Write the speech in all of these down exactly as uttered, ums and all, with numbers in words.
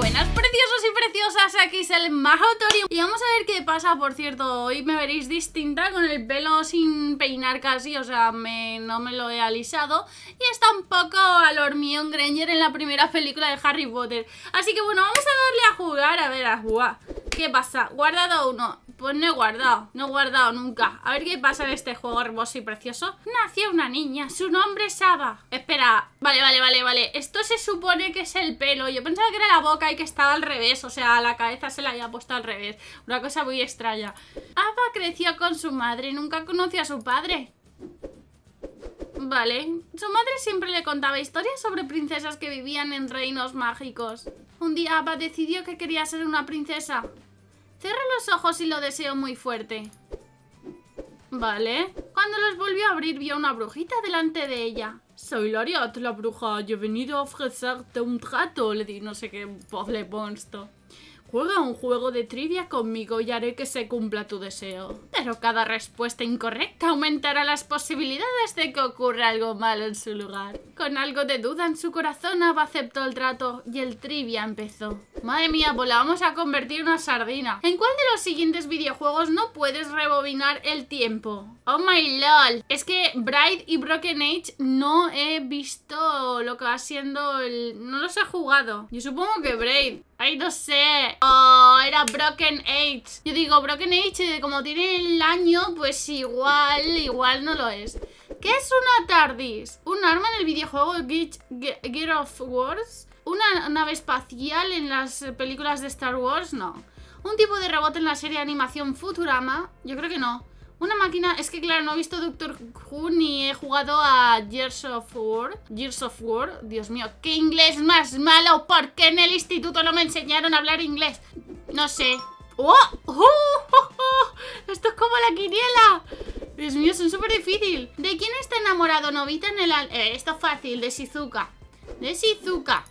Buenas preciosos y preciosas, aquí es el Majotori y vamos a ver qué pasa. Por cierto, hoy me veréis distinta con el pelo sin peinar casi, o sea, me, no me lo he alisado y está un poco al Hermione Granger en la primera película de Harry Potter. Así que bueno, vamos a darle a jugar, a ver, a jugar. ¿Qué pasa? ¿Guardado uno? Pues no he guardado, no he guardado nunca. A ver qué pasa en este juego hermoso y precioso. Nació una niña, su nombre es Ava. Espera, vale, vale, vale, vale. Esto se supone que es el pelo. Yo pensaba que era la boca y que estaba al revés. O sea, la cabeza se la había puesto al revés. Una cosa muy extraña. Ava creció con su madre, nunca conoció a su padre. Vale, su madre siempre le contaba historias sobre princesas que vivían en reinos mágicos. Un día Ava decidió que quería ser una princesa. Cierra los ojos y lo deseo muy fuerte. Vale. Cuando los volvió a abrir vio una brujita delante de ella. Soy Lariat, la bruja. Yo he venido a ofrecerte un trato. Le di no sé qué voz le ponsto. Juega un juego de trivia conmigo y haré que se cumpla tu deseo. Pero cada respuesta incorrecta aumentará las posibilidades de que ocurra algo malo en su lugar. Con algo de duda en su corazón, Ava aceptó el trato y el trivia empezó. Madre mía, pues la vamos a convertir en una sardina. ¿En cuál de los siguientes videojuegos no puedes rebobinar el tiempo? Oh my lol. Es que Braid y Broken Age no he visto lo que va siendo el... No los he jugado. Yo supongo que Braid. Ay, no sé. Oh, era Broken Age. Yo digo, Broken Age, como tiene el año, pues igual, igual no lo es. ¿Qué es una TARDIS? ¿Un arma en el videojuego Gear of Wars? ¿Una nave espacial en las películas de Star Wars? No. ¿Un tipo de robot en la serie de animación Futurama? Yo creo que no. Una máquina... Es que claro, no he visto Doctor Who ni he jugado a Gears of War. Gears of War. Dios mío, qué inglés más malo. ¿Por qué en el instituto no me enseñaron a hablar inglés? No sé. ¡Oh! ¡Oh! ¡Oh! ¡Oh! Esto es como la quiniela. Dios mío, son súper difícil. ¿De quién está enamorado Nobita en el... Eh, esto es fácil, de Shizuka. De Shizuka.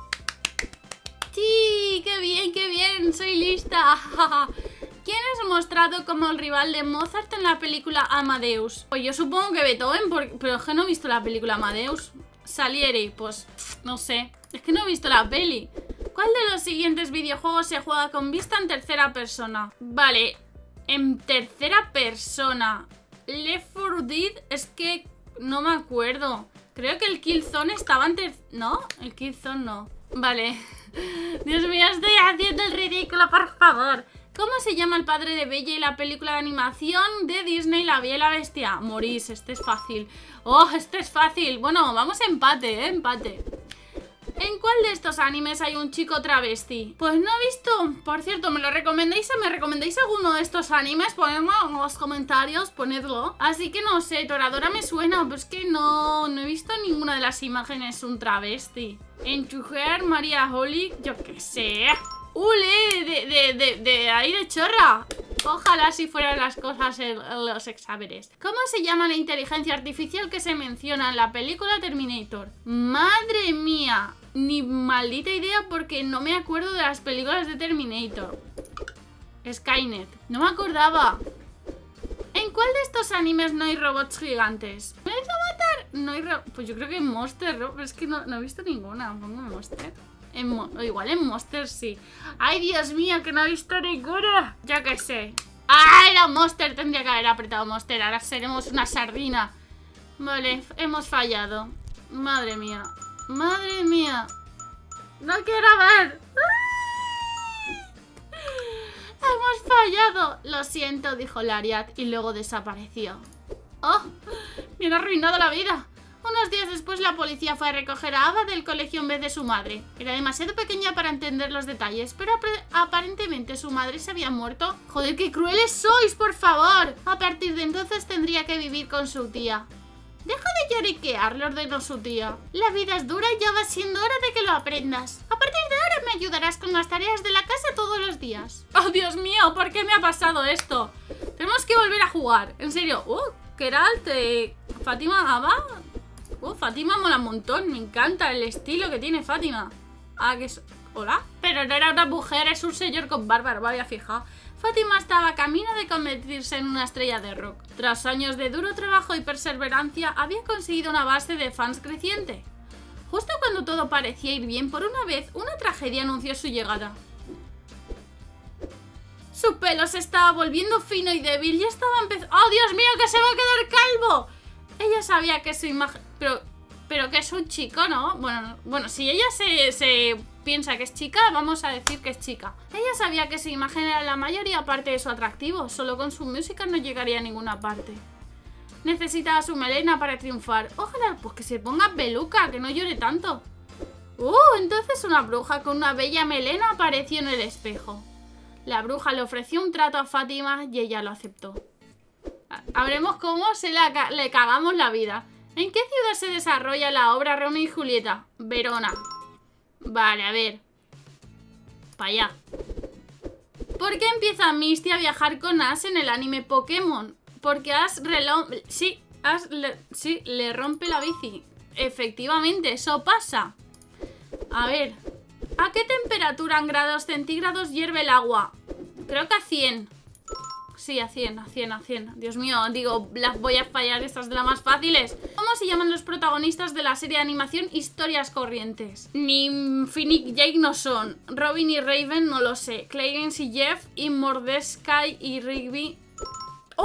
Sí, qué bien, qué bien. Soy lista. ¿Quién es mostrado como el rival de Mozart en la película Amadeus? Pues yo supongo que Beethoven, porque... pero es que no he visto la película Amadeus. Salieri, pues no sé. Es que no he visto la peli. ¿Cuál de los siguientes videojuegos se juega con vista en tercera persona? Vale, en tercera persona. Left four Dead, es que no me acuerdo. Creo que el Killzone estaba en ter... ¿No? El Killzone no. Vale. Dios mío, estoy haciendo el ridículo, por favor. ¿Cómo se llama el padre de Bella y la película de animación de Disney La Bella y la Bestia? Maurice, este es fácil. Oh, este es fácil. Bueno, vamos a empate, ¿eh? Empate. ¿En cuál de estos animes hay un chico travesti? Pues no he visto. Por cierto, ¿me lo recomendáis? ¿Me recomendáis alguno de estos animes? Ponedlo en los comentarios, ponedlo. Así que no sé, Toradora me suena, pero es que no, no he visto en ninguna de las imágenes un travesti. En Chujer, María Holly, yo qué sé. ¡Ule! De, de, de, de ahí de chorra. Ojalá si fueran las cosas en, en los exámenes. ¿Cómo se llama la inteligencia artificial que se menciona en la película Terminator? ¡Madre mía! Ni maldita idea porque no me acuerdo de las películas de Terminator. Skynet. No me acordaba. ¿En cuál de estos animes no hay robots gigantes? ¿Me hizo matar? No hay ro... Pues yo creo que en Monster, ¿no? Pero es que no, no he visto ninguna. Pongo Monster. En Mo... Igual en Monster sí. ¡Ay, Dios mío! Que no he visto ninguna. Ya que sé. ¡Ah! Era Monster. Tendría que haber apretado Monster. Ahora seremos una sardina. Vale, hemos fallado. Madre mía. Madre mía. No quiero ver. Hemos fallado. Lo siento, dijo Lariat y luego desapareció. ¡Oh! Me han arruinado la vida. Unos días después la policía fue a recoger a Ava del colegio en vez de su madre. Era demasiado pequeña para entender los detalles, pero aparentemente su madre se había muerto. ¡Joder, qué crueles sois, por favor! A partir de entonces tendría que vivir con su tía. Deja de lloriquear, le ordenó su tía. La vida es dura y ya va siendo hora de que lo aprendas. A partir de ahora me ayudarás con las tareas de la casa todos los días. ¡Oh, Dios mío! ¿Por qué me ha pasado esto? Tenemos que volver a jugar. En serio. ¡Uh! Geralt, eh, Fátima, Ava... Uh, Fátima mola un montón, me encanta el estilo que tiene Fátima. Ah, que es... ¿Hola? Pero no era una mujer, es un señor con barba, no me había fijado. Fátima estaba a camino de convertirse en una estrella de rock. Tras años de duro trabajo y perseverancia, había conseguido una base de fans creciente. Justo cuando todo parecía ir bien, por una vez, una tragedia anunció su llegada. Su pelo se estaba volviendo fino y débil y estaba empezando... ¡Oh, Dios mío, que se va a quedar calvo! Ella sabía que su imagen... Pero, pero que es un chico, ¿no? Bueno, bueno, si ella se, se piensa que es chica, vamos a decir que es chica. Ella sabía que su imagen era la mayoría parte de su atractivo. Solo con su música no llegaría a ninguna parte. Necesitaba su melena para triunfar. Ojalá pues que se ponga peluca, que no llore tanto. ¡Uh! Entonces una bruja con una bella melena apareció en el espejo. La bruja le ofreció un trato a Fátima y ella lo aceptó. A Veremos cómo se la ca le cagamos la vida. ¿En qué ciudad se desarrolla la obra Romeo y Julieta? Verona. Vale, a ver. Para allá. ¿Por qué empieza Misty a viajar con Ash en el anime Pokémon? Porque Ash, sí, Ash le, sí, le rompe la bici. Efectivamente, eso pasa. A ver. ¿A qué temperatura en grados centígrados hierve el agua? Creo que a cien. Sí, a cien, a cien, a cien. Dios mío, digo, las voy a fallar, estas de las más fáciles. ¿Cómo se llaman los protagonistas de la serie de animación Historias Corrientes? Ni Finn y Jake no son. Robin y Raven no lo sé. Clarence y Jeff y Mordecai y Rigby. ¡Oh!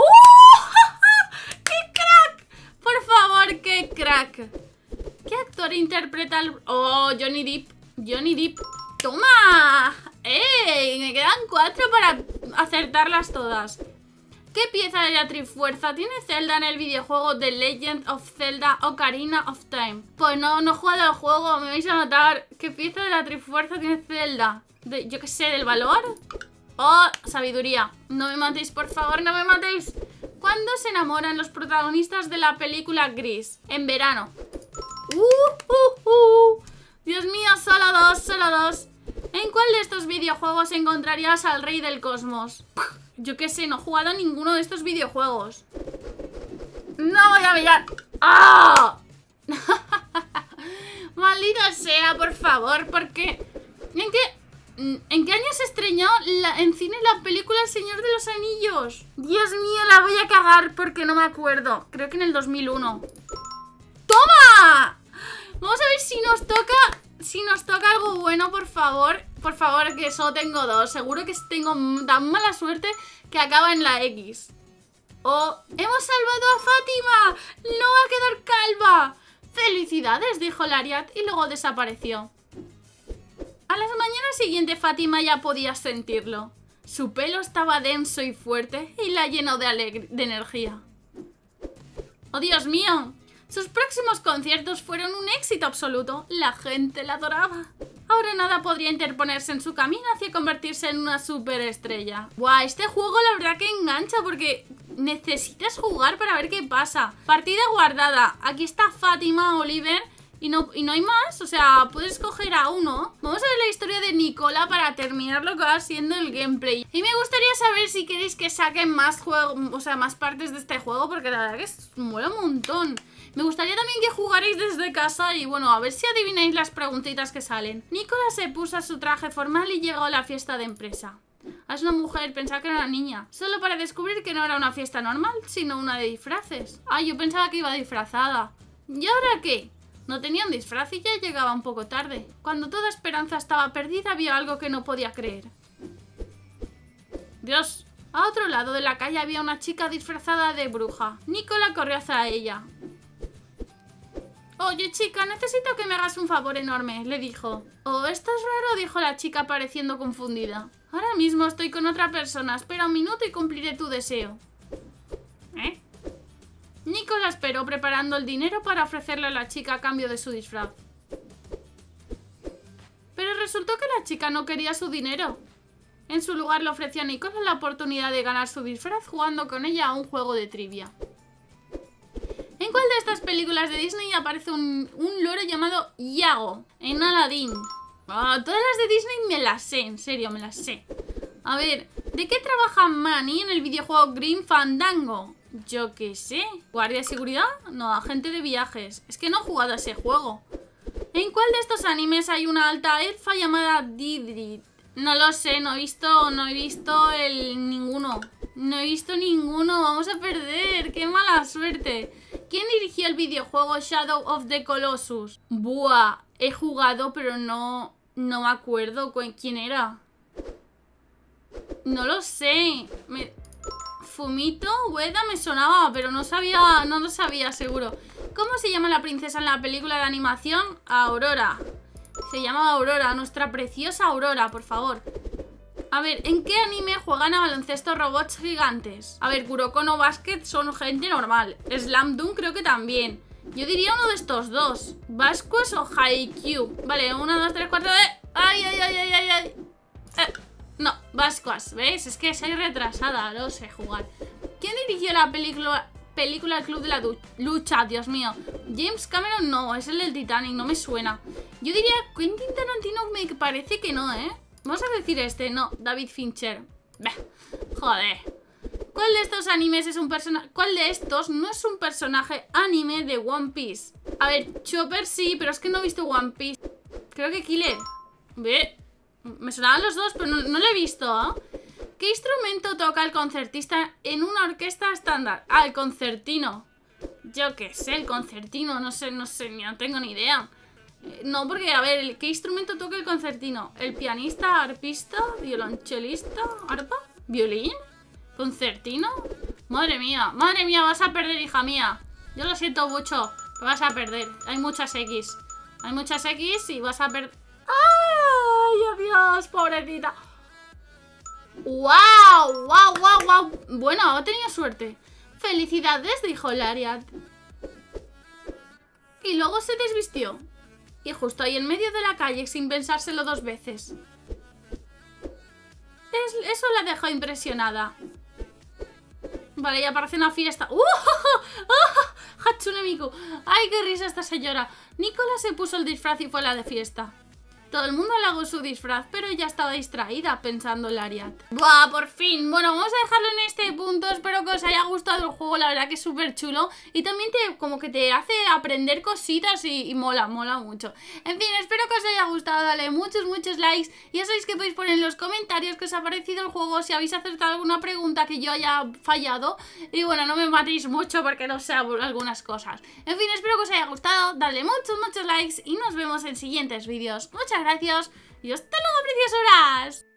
¡Qué crack! Por favor, qué crack. ¿Qué actor interpreta al... Oh, Johnny Depp. Johnny Depp. ¡Toma! ¡Ey! Me quedan cuatro para acertarlas todas. ¿Qué pieza de la Trifuerza tiene Zelda en el videojuego The Legend of Zelda Ocarina of Time? Pues no, no he jugado al juego, me vais a matar. ¿Qué pieza de la Trifuerza tiene Zelda? De, yo qué sé, ¿del valor? Oh, sabiduría. No me matéis, por favor, no me matéis. ¿Cuándo se enamoran los protagonistas de la película Gris? En verano. Uh, uh, uh. Dios mío, solo dos, solo dos. ¿En cuál de estos videojuegos encontrarías al rey del cosmos? Yo qué sé, no he jugado a ninguno de estos videojuegos. No voy a mirar. ¡Ah! Maldita sea, por favor, ¿por qué? ¿En qué, ¿En qué año se estrenó la, en cine la película El Señor de los Anillos? Dios mío, la voy a cagar porque no me acuerdo. Creo que en el dos mil uno. ¡Toma! Vamos a ver si nos toca... Si nos toca algo bueno, por favor. Por favor, que solo tengo dos. Seguro que tengo tan mala suerte que acaba en la X. ¡Oh! ¡Hemos salvado a Fátima! ¡No va a quedar calva! ¡Felicidades!, dijo Lariat y luego desapareció. A las mañanas siguientes Fátima ya podía sentirlo. Su pelo estaba denso y fuerte y la llenó de, alegr- de energía. ¡Oh, Dios mío! Sus próximos conciertos fueron un éxito absoluto. La gente la adoraba. Ahora nada podría interponerse en su camino hacia convertirse en una superestrella. Buah, este juego la verdad que engancha porque necesitas jugar para ver qué pasa. Partida guardada. Aquí está Fátima, Oliver y no, y no hay más. O sea, puedes escoger a uno. Vamos a ver la historia de Nicola para terminar lo que va siendo el gameplay. Y me gustaría saber si queréis que saquen más juegos, o sea, más partes de este juego, porque la verdad que es, mola un montón. Me gustaría también que jugarais desde casa y bueno, a ver si adivináis las preguntitas que salen. Nicola se puso su traje formal y llegó a la fiesta de empresa. Es una mujer, pensaba que era una niña. Solo para descubrir que no era una fiesta normal, sino una de disfraces. Ah, yo pensaba que iba disfrazada. ¿Y ahora qué? No tenía un disfraz y ya llegaba un poco tarde. Cuando toda esperanza estaba perdida, vio algo que no podía creer. Dios, a otro lado de la calle había una chica disfrazada de bruja. Nicola corrió hacia ella. Oye, chica, necesito que me hagas un favor enorme, le dijo. Oh, esto es raro, dijo la chica pareciendo confundida. Ahora mismo estoy con otra persona, espera un minuto y cumpliré tu deseo. ¿Eh? Nicola esperó preparando el dinero para ofrecerle a la chica a cambio de su disfraz. Pero resultó que la chica no quería su dinero. En su lugar le ofreció a Nicola la oportunidad de ganar su disfraz jugando con ella a un juego de trivia. ¿En cuál de estas películas de Disney aparece un, un loro llamado Iago? En Aladdin. Oh, todas las de Disney me las sé, en serio, me las sé. A ver, ¿de qué trabaja Manny en el videojuego Grim Fandango? Yo qué sé. ¿Guardia de seguridad? No, agente de viajes. Es que no he jugado a ese juego. ¿En cuál de estos animes hay una alta elfa llamada Didrit? No lo sé, no he visto, no he visto el ninguno. No he visto ninguno, vamos a perder. ¡Qué mala suerte! ¿Quién dirigió el videojuego Shadow of the Colossus? Buah, he jugado pero no, no me acuerdo quién era. No lo sé. Me... Fumito, Ueda me sonaba, pero no sabía, no lo sabía seguro. ¿Cómo se llama la princesa en la película de animación? Aurora. Se llama Aurora, nuestra preciosa Aurora, por favor. A ver, ¿en qué anime juegan a baloncesto robots gigantes? A ver, Kuroko no Basket son gente normal. Slam Dunk creo que también. Yo diría uno de estos dos. ¿Vascos o Haikyuu? Vale, uno, dos, tres, cuatro... ¡Eh! ¡Ay, ay, ay, ay, ay! ay! Eh, no, Vascuas, ¿ves? Es que soy retrasada, no sé jugar. ¿Quién dirigió la película... Película El Club de la Lucha? Dios mío. James Cameron no, es el del Titanic, no me suena. Yo diría Quentin Tarantino, me parece que no, ¿eh? Vamos a decir este, no, David Fincher. Bah, joder. ¿Cuál de estos animes es un personaje? ¿Cuál de estos no es un personaje anime de One Piece? A ver, Chopper sí, pero es que no he visto One Piece. Creo que Killer. Ve, me sonaban los dos, pero no, no lo he visto, ¿eh? ¿Qué instrumento toca el concertista en una orquesta estándar? Ah, el concertino. Yo qué sé, el concertino, no sé, no sé, no tengo ni idea. No, porque, a ver, ¿qué instrumento toca el concertino? ¿El pianista, arpista, violonchelista, arpa, violín, concertino? Madre mía, madre mía, vas a perder, hija mía. Yo lo siento mucho, pero vas a perder. Hay muchas X. Hay muchas X y vas a perder. ¡Ay, adiós, pobrecita! ¡Wow! ¡Wow, wow, wow! Bueno, ha tenido suerte. Felicidades, dijo Lariat. Y luego se desvistió. Y justo ahí en medio de la calle, sin pensárselo dos veces. Es, eso la dejó impresionada. Vale, y aparece una fiesta. ¡Uh! ¡Oh! ¡Hatsune Miku! ¡Ay, qué risa esta señora! Nicola se puso el disfraz y fue a la de fiesta. Todo el mundo halagó su disfraz, pero ella estaba distraída pensando en Lariat. ¡Buah, por fin! Bueno, vamos a dejarlo en este punto. Espero que os haya gustado el juego, la verdad que es súper chulo. Y también te, como que te hace aprender cositas y, y mola, mola mucho. En fin, espero que os haya gustado. Dale muchos, muchos likes. Ya sabéis que podéis poner en los comentarios qué os ha parecido el juego, si habéis acertado alguna pregunta que yo haya fallado. Y bueno, no me matéis mucho porque no sé algunas cosas. En fin, espero que os haya gustado. Dale muchos, muchos likes y nos vemos en siguientes vídeos. Muchas gracias y hasta luego, preciosuras.